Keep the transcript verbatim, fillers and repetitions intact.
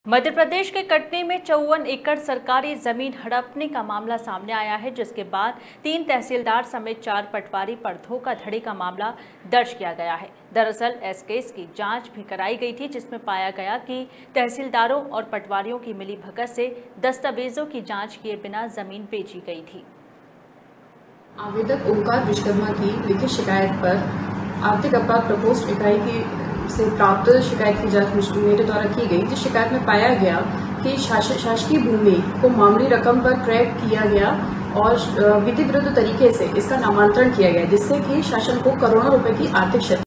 मध्य प्रदेश के कटनी में चौवन एकड़ सरकारी जमीन हड़पने का मामला सामने आया है, जिसके बाद तीन तहसीलदार समेत चार पटवारी पर धोखाधड़ी का मामला दर्ज किया गया है। दरअसल इस केस की जांच भी कराई गई थी, जिसमें पाया गया कि तहसीलदारों और पटवारियों की मिलीभगत से दस्तावेजों की जांच किए बिना जमीन बेची गई थी। आवेदक ओंकार विश्वकर्मा की लिखित शिकायत पर आर्थिक अपराध प्रकोष्ठ इकाई की से प्राप्त शिकायत की जांच मेरे द्वारा की गई, जिस शिकायत में पाया गया कि शासकीय भूमि को मामूली रकम पर क्रय किया गया और विधि विरुद्ध तरीके से इसका नामांतरण किया गया, जिससे कि शासन को करोड़ों रुपए की आर्थिक क्षति